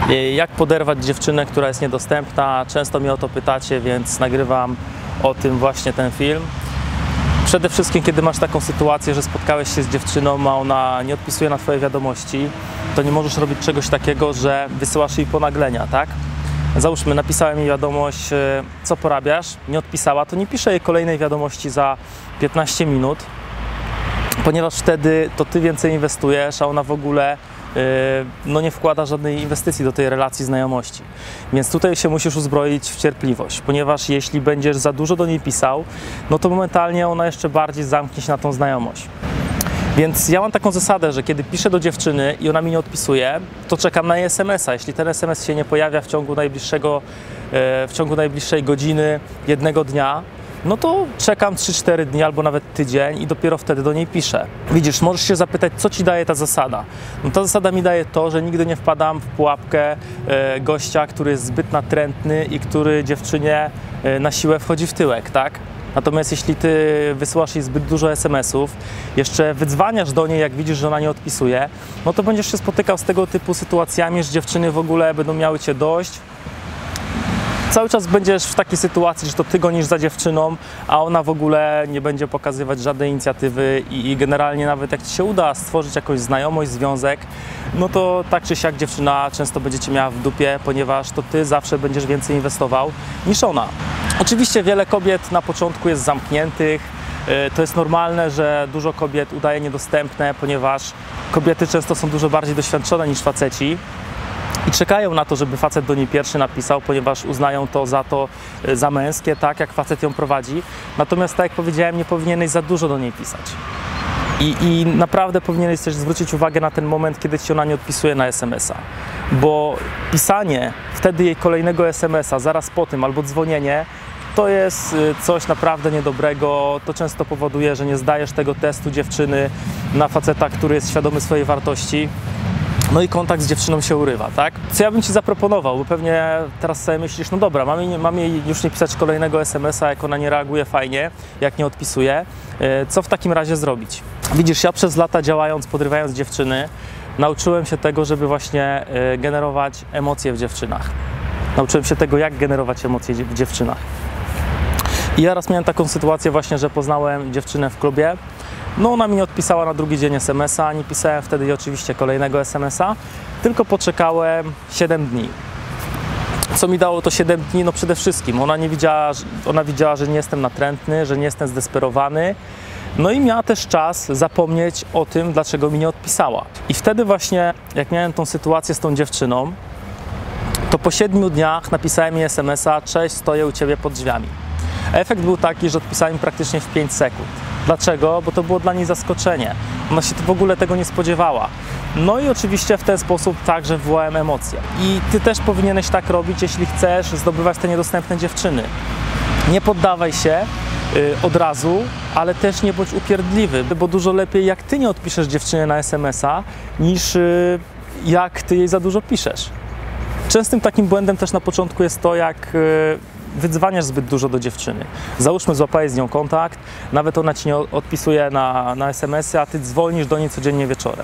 Jak poderwać dziewczynę, która jest niedostępna? Często mnie o to pytacie, więc nagrywam o tym właśnie ten film. Przede wszystkim, kiedy masz taką sytuację, że spotkałeś się z dziewczyną, a ona nie odpisuje na Twoje wiadomości, to nie możesz robić czegoś takiego, że wysyłasz jej ponaglenia, tak? Załóżmy, napisałem jej wiadomość, co porabiasz, nie odpisała, to nie piszę jej kolejnej wiadomości za 15 minut, ponieważ wtedy to Ty więcej inwestujesz, a ona w ogóle no nie wkłada żadnej inwestycji do tej relacji znajomości. Więc tutaj się musisz uzbroić w cierpliwość, ponieważ jeśli będziesz za dużo do niej pisał, no to momentalnie ona jeszcze bardziej zamknie się na tą znajomość. Więc ja mam taką zasadę, że kiedy piszę do dziewczyny i ona mi nie odpisuje, to czekam na jej SMS-a. Jeśli ten SMS się nie pojawia w ciągu najbliższej godziny, jednego dnia, no to czekam 3-4 dni albo nawet tydzień i dopiero wtedy do niej piszę. Widzisz, możesz się zapytać, co Ci daje ta zasada. No ta zasada mi daje to, że nigdy nie wpadam w pułapkę gościa, który jest zbyt natrętny i który dziewczynie na siłę wchodzi w tyłek, tak? Natomiast jeśli Ty wysyłasz jej zbyt dużo SMS-ów, jeszcze wydzwaniasz do niej, jak widzisz, że ona nie odpisuje, no to będziesz się spotykał z tego typu sytuacjami, że dziewczyny w ogóle będą miały Cię dość. Cały czas będziesz w takiej sytuacji, że to Ty gonisz za dziewczyną, a ona w ogóle nie będzie pokazywać żadnej inicjatywy i generalnie nawet jak Ci się uda stworzyć jakąś znajomość, związek, no to tak czy siak dziewczyna często będzie Cię miała w dupie, ponieważ to Ty zawsze będziesz więcej inwestował niż ona. Oczywiście wiele kobiet na początku jest zamkniętych. To jest normalne, że dużo kobiet udaje niedostępne, ponieważ kobiety często są dużo bardziej doświadczone niż faceci i czekają na to, żeby facet do niej pierwszy napisał, ponieważ uznają to za męskie, tak jak facet ją prowadzi. Natomiast tak jak powiedziałem, nie powinieneś za dużo do niej pisać. I naprawdę powinieneś też zwrócić uwagę na ten moment, kiedy Ci ona nie odpisuje na SMS-a. Bo pisanie wtedy jej kolejnego SMS-a zaraz po tym albo dzwonienie, to jest coś naprawdę niedobrego. To często powoduje, że nie zdajesz tego testu dziewczyny na faceta, który jest świadomy swojej wartości. No i kontakt z dziewczyną się urywa, tak? Co ja bym Ci zaproponował, bo pewnie teraz sobie myślisz, no dobra, mam jej już nie pisać kolejnego SMS-a, jak ona nie reaguje fajnie, jak nie odpisuje. Co w takim razie zrobić? Widzisz, ja przez lata działając, podrywając dziewczyny, nauczyłem się tego, żeby właśnie generować emocje w dziewczynach. Nauczyłem się tego, jak generować emocje w dziewczynach. I ja raz miałem taką sytuację właśnie, że poznałem dziewczynę w klubie. No ona mi nie odpisała na drugi dzień SMS-a, nie pisałem wtedy jej oczywiście kolejnego SMS-a, tylko poczekałem 7 dni. Co mi dało to 7 dni? No przede wszystkim ona widziała, że nie jestem natrętny, że nie jestem zdesperowany. No i miała też czas zapomnieć o tym, dlaczego mi nie odpisała. I wtedy właśnie, jak miałem tą sytuację z tą dziewczyną, to po 7 dniach napisałem jej SMS-a: cześć, stoję u Ciebie pod drzwiami. Efekt był taki, że odpisałem mi praktycznie w 5 sekund. Dlaczego? Bo to było dla niej zaskoczenie. Ona się w ogóle tego nie spodziewała. No i oczywiście w ten sposób także wywołałem emocje. I Ty też powinieneś tak robić, jeśli chcesz zdobywać te niedostępne dziewczyny. Nie poddawaj się od razu, ale też nie bądź upierdliwy, bo dużo lepiej jak Ty nie odpiszesz dziewczynie na SMS-a, niż jak Ty jej za dużo piszesz. Częstym takim błędem też na początku jest to, jak wydzwaniasz zbyt dużo do dziewczyny. Załóżmy, złapałeś z nią kontakt, nawet ona Ci nie odpisuje na SMS-y, a Ty dzwonisz do niej codziennie wieczorem.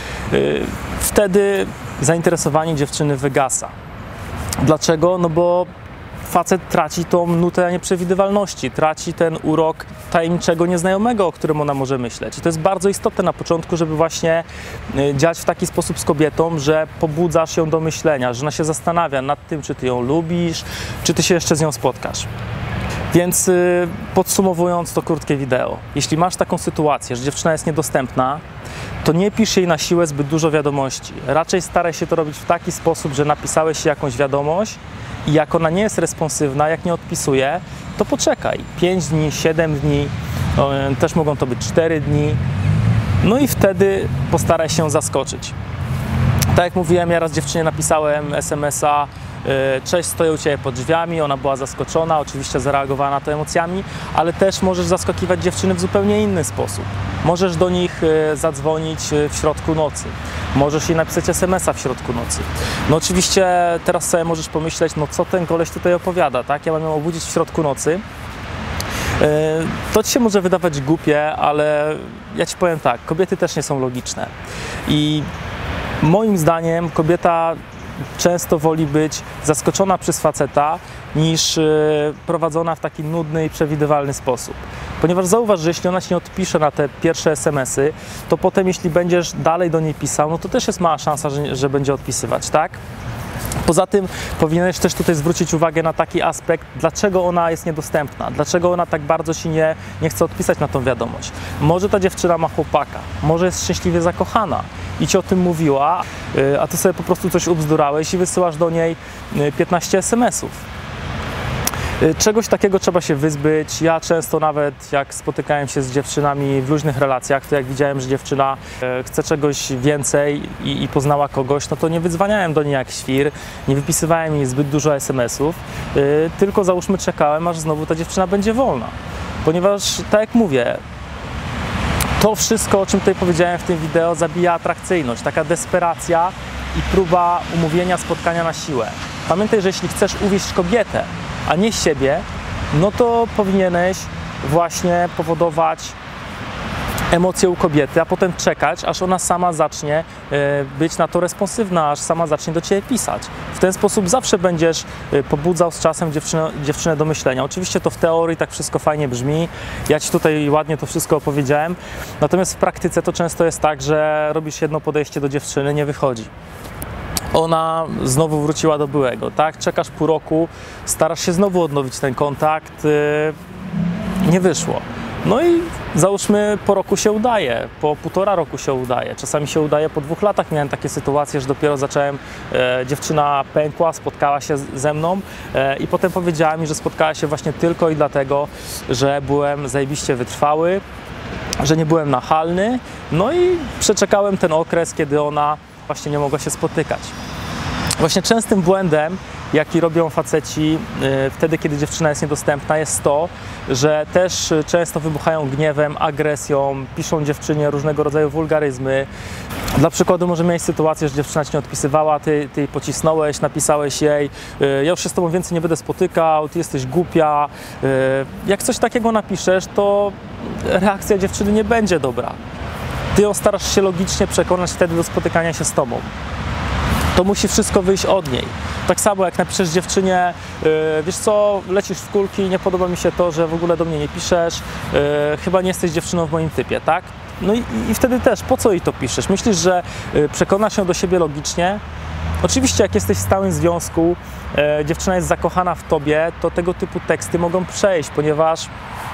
Wtedy zainteresowanie dziewczyny wygasa. Dlaczego? No bo facet traci tą nutę nieprzewidywalności, traci ten urok tajemniczego nieznajomego, o którym ona może myśleć. I to jest bardzo istotne na początku, żeby właśnie działać w taki sposób z kobietą, że pobudzasz ją do myślenia, że ona się zastanawia nad tym, czy Ty ją lubisz, czy Ty się jeszcze z nią spotkasz. Więc podsumowując to krótkie wideo, jeśli masz taką sytuację, że dziewczyna jest niedostępna, to nie pisz jej na siłę zbyt dużo wiadomości. Raczej staraj się to robić w taki sposób, że napisałeś jej jakąś wiadomość i jak ona nie jest responsywna, jak nie odpisuje, to poczekaj. 5 dni, 7 dni, też mogą to być 4 dni. No i wtedy postaraj się zaskoczyć. Tak jak mówiłem, ja raz dziewczynie napisałem SMS-a: cześć, stoję u Ciebie pod drzwiami. Ona była zaskoczona, oczywiście zareagowała na to emocjami, ale też możesz zaskakiwać dziewczyny w zupełnie inny sposób. Możesz do nich zadzwonić w środku nocy. Możesz jej napisać SMS-a w środku nocy. No oczywiście teraz sobie możesz pomyśleć, no co ten koleś tutaj opowiada, tak? Ja mam ją obudzić w środku nocy. To Ci się może wydawać głupie, ale ja Ci powiem tak, kobiety też nie są logiczne. I moim zdaniem kobieta często woli być zaskoczona przez faceta niż prowadzona w taki nudny i przewidywalny sposób. Ponieważ zauważ, że jeśli ona ci nie odpisze na te pierwsze SMS-y, to potem jeśli będziesz dalej do niej pisał, no to też jest mała szansa, że będzie odpisywać, tak? Poza tym powinieneś też tutaj zwrócić uwagę na taki aspekt, dlaczego ona jest niedostępna, dlaczego ona tak bardzo ci nie chce odpisać na tą wiadomość. Może ta dziewczyna ma chłopaka, może jest szczęśliwie zakochana i ci o tym mówiła, a ty sobie po prostu coś ubzdurałeś i wysyłasz do niej 15 SMS-ów. Czegoś takiego trzeba się wyzbyć. Ja często nawet jak spotykałem się z dziewczynami w luźnych relacjach, to jak widziałem, że dziewczyna chce czegoś więcej i poznała kogoś, no to nie wydzwaniałem do niej jak świr, nie wypisywałem jej zbyt dużo SMS-ów, tylko załóżmy czekałem, aż znowu ta dziewczyna będzie wolna. Ponieważ, tak jak mówię, to wszystko, o czym tutaj powiedziałem w tym wideo, zabija atrakcyjność, taka desperacja i próba umówienia spotkania na siłę. Pamiętaj, że jeśli chcesz uwieść kobietę, a nie siebie, no to powinieneś właśnie powodować emocje u kobiety, a potem czekać, aż ona sama zacznie być na to responsywna, aż sama zacznie do ciebie pisać. W ten sposób zawsze będziesz pobudzał z czasem dziewczynę do myślenia. Oczywiście to w teorii tak wszystko fajnie brzmi, ja ci tutaj ładnie to wszystko opowiedziałem, natomiast w praktyce to często jest tak, że robisz jedno podejście do dziewczyny, nie wychodzi. Ona znowu wróciła do byłego, tak? Czekasz pół roku, starasz się znowu odnowić ten kontakt, nie wyszło. No i załóżmy po roku się udaje, po 1,5 roku się udaje, czasami się udaje po 2 latach. Miałem takie sytuacje, że dopiero zacząłem, dziewczyna pękła, spotkała się ze mną i potem powiedziała mi, że spotkała się właśnie tylko i dlatego, że byłem zajebiście wytrwały, że nie byłem nachalny, no i przeczekałem ten okres, kiedy ona właśnie nie mogła się spotykać. Właśnie częstym błędem, jaki robią faceci wtedy, kiedy dziewczyna jest niedostępna, jest to, że też często wybuchają gniewem, agresją, piszą dziewczynie różnego rodzaju wulgaryzmy. Dla przykładu może mieć sytuację, że dziewczyna ci nie odpisywała, ty jej pocisnąłeś, napisałeś jej: ja już się z tobą więcej nie będę spotykał, ty jesteś głupia. Jak coś takiego napiszesz, to reakcja dziewczyny nie będzie dobra. Ty ją starasz się logicznie przekonać wtedy do spotykania się z tobą. To musi wszystko wyjść od niej. Tak samo jak napiszesz dziewczynie: wiesz co, lecisz w kulki, nie podoba mi się to, że w ogóle do mnie nie piszesz, chyba nie jesteś dziewczyną w moim typie, tak? No i wtedy też, po co jej to piszesz? Myślisz, że przekonasz ją do siebie logicznie? Oczywiście jak jesteś w stałym związku, dziewczyna jest zakochana w tobie, to tego typu teksty mogą przejść, ponieważ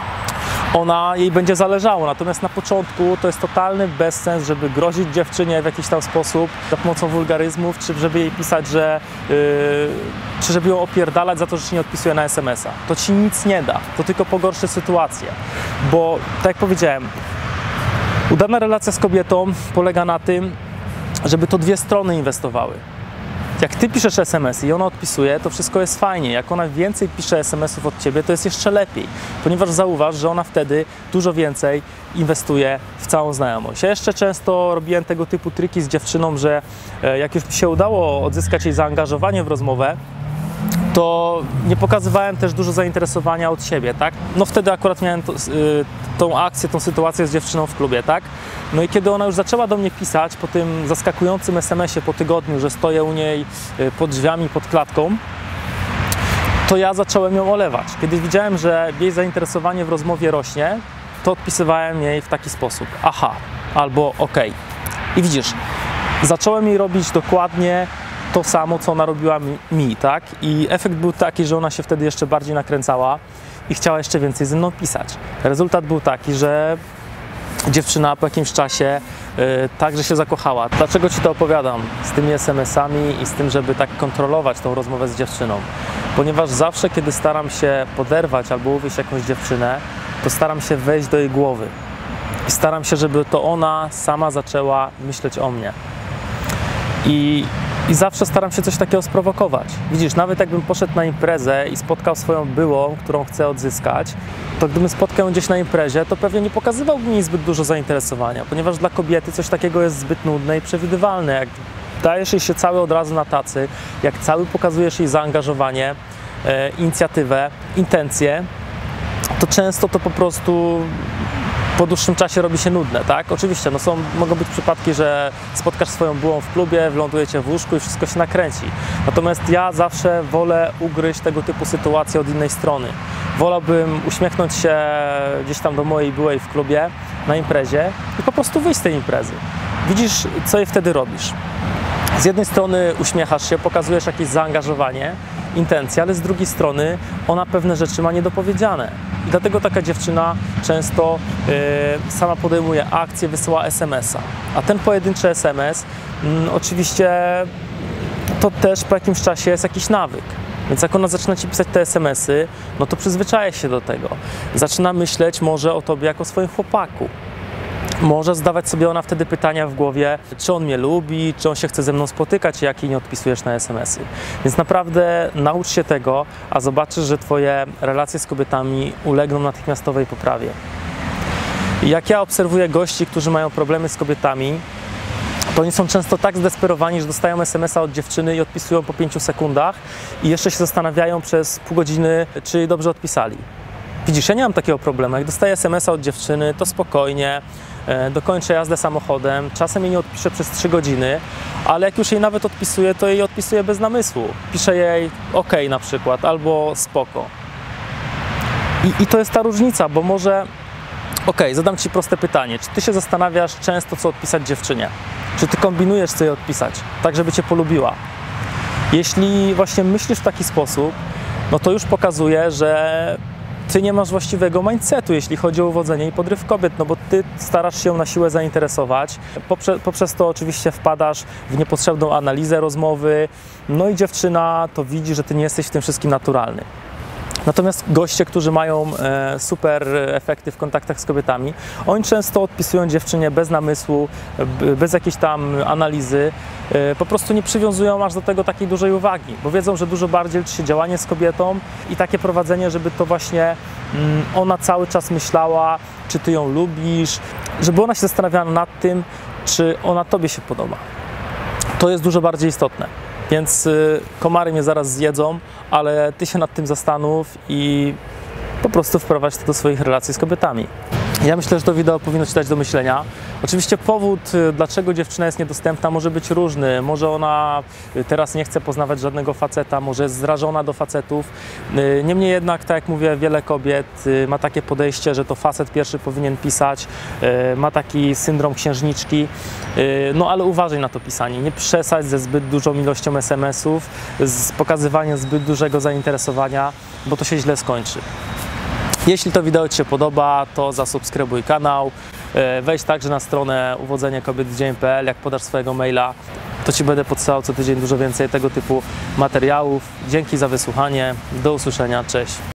jej będzie zależało, natomiast na początku to jest totalny bezsens, żeby grozić dziewczynie w jakiś tam sposób za pomocą wulgaryzmów, czy żeby jej pisać, czy żeby ją opierdalać za to, że się nie odpisuje na SMS-a. To ci nic nie da, to tylko pogorszy sytuację, bo tak jak powiedziałem, udana relacja z kobietą polega na tym, żeby to dwie strony inwestowały. Jak ty piszesz SMS-y i ona odpisuje, to wszystko jest fajnie. Jak ona więcej pisze SMS-ów od ciebie, to jest jeszcze lepiej, ponieważ zauważ, że ona wtedy dużo więcej inwestuje w całą znajomość. Ja jeszcze często robiłem tego typu triki z dziewczyną, że jak już mi się udało odzyskać jej zaangażowanie w rozmowę, to nie pokazywałem też dużo zainteresowania od siebie, tak? No wtedy akurat miałem tą akcję, tą sytuację z dziewczyną w klubie, tak? No i kiedy ona już zaczęła do mnie pisać po tym zaskakującym SMS-ie po tygodniu, że stoję u niej pod drzwiami, pod klatką, to ja zacząłem ją olewać. Kiedy widziałem, że jej zainteresowanie w rozmowie rośnie, to odpisywałem jej w taki sposób: aha, albo okej. I widzisz, zacząłem jej robić dokładnie to samo, co ona robiła mi, tak? I efekt był taki, że ona się wtedy jeszcze bardziej nakręcała i chciała jeszcze więcej ze mną pisać. Rezultat był taki, że dziewczyna po jakimś czasie także się zakochała. Dlaczego ci to opowiadam z tymi SMS-ami i z tym, żeby tak kontrolować tą rozmowę z dziewczyną? Ponieważ zawsze, kiedy staram się poderwać albo uwieść jakąś dziewczynę, to staram się wejść do jej głowy i staram się, żeby to ona sama zaczęła myśleć o mnie. I zawsze staram się coś takiego sprowokować. Widzisz, nawet jakbym poszedł na imprezę i spotkał swoją byłą, którą chcę odzyskać, to gdybym spotkał ją gdzieś na imprezie, to pewnie nie pokazywałbym jej zbyt dużo zainteresowania, ponieważ dla kobiety coś takiego jest zbyt nudne i przewidywalne. Jak dajesz jej się cały od razu na tacy, jak cały pokazujesz jej zaangażowanie, inicjatywę, intencje, to często to po prostu po dłuższym czasie robi się nudne, tak? Oczywiście, no mogą być przypadki, że spotkasz swoją byłą w klubie, wylądujecie w łóżku i wszystko się nakręci. Natomiast ja zawsze wolę ugryźć tego typu sytuacje od innej strony. Wolałbym uśmiechnąć się gdzieś tam do mojej byłej w klubie, na imprezie i po prostu wyjść z tej imprezy. Widzisz, co jej wtedy robisz. Z jednej strony uśmiechasz się, pokazujesz jakieś zaangażowanie, intencje, ale z drugiej strony ona pewne rzeczy ma niedopowiedziane. I dlatego taka dziewczyna często sama podejmuje akcję, wysyła SMS-a. A ten pojedynczy SMS, oczywiście to też po jakimś czasie jest jakiś nawyk. Więc jak ona zaczyna ci pisać te SMS-y, no to przyzwyczaja się do tego. Zaczyna myśleć może o tobie jako o swoim chłopaku. Może zadawać sobie ona wtedy pytania w głowie, czy on mnie lubi, czy on się chce ze mną spotykać, jak jej nie odpisujesz na SMS-y. Więc naprawdę naucz się tego, a zobaczysz, że twoje relacje z kobietami ulegną natychmiastowej poprawie. Jak ja obserwuję gości, którzy mają problemy z kobietami, to oni są często tak zdesperowani, że dostają SMS-a od dziewczyny i odpisują po 5 sekundach i jeszcze się zastanawiają przez pół godziny, czy dobrze odpisali. Widzisz, ja nie mam takiego problemu. Jak dostaję SMS-a od dziewczyny, to spokojnie, dokończę jazdę samochodem, czasem jej nie odpiszę przez 3 godziny, ale jak już jej nawet odpisuję, to jej odpisuję bez namysłu. Piszę jej OK na przykład, albo spoko. I to jest ta różnica, bo może... zadam ci proste pytanie. Czy ty się zastanawiasz często, co odpisać dziewczynie? Czy ty kombinujesz, co jej odpisać, tak żeby cię polubiła? Jeśli właśnie myślisz w taki sposób, no to już pokazuje, że ty nie masz właściwego mindsetu, jeśli chodzi o uwodzenie i podryw kobiet, no bo ty starasz się na siłę zainteresować. Poprzez to oczywiście wpadasz w niepotrzebną analizę rozmowy, no i dziewczyna to widzi, że ty nie jesteś w tym wszystkim naturalny. Natomiast goście, którzy mają super efekty w kontaktach z kobietami, oni często odpisują dziewczynie bez namysłu, bez jakiejś tam analizy, po prostu nie przywiązują aż do tego takiej dużej uwagi, bo wiedzą, że dużo bardziej liczy się działanie z kobietą i takie prowadzenie, żeby to właśnie ona cały czas myślała, czy ty ją lubisz, żeby ona się zastanawiała nad tym, czy ona tobie się podoba. To jest dużo bardziej istotne. Więc komary mnie zaraz zjedzą, ale ty się nad tym zastanów i po prostu wprowadź to do swoich relacji z kobietami. Ja myślę, że to wideo powinno ci dać do myślenia. Oczywiście powód, dlaczego dziewczyna jest niedostępna, może być różny. Może ona teraz nie chce poznawać żadnego faceta, może jest zrażona do facetów. Niemniej jednak, tak jak mówię, wiele kobiet ma takie podejście, że to facet pierwszy powinien pisać, ma taki syndrom księżniczki. No ale uważaj na to pisanie, nie przesadź ze zbyt dużą ilością SMS-ów, z pokazywaniem zbyt dużego zainteresowania, bo to się źle skończy. Jeśli to wideo ci się podoba, to zasubskrybuj kanał, wejdź także na stronę uwodzeniekobietwdzień.pl, jak podasz swojego maila, to ci będę podsyłał co tydzień dużo więcej tego typu materiałów. Dzięki za wysłuchanie, do usłyszenia, cześć.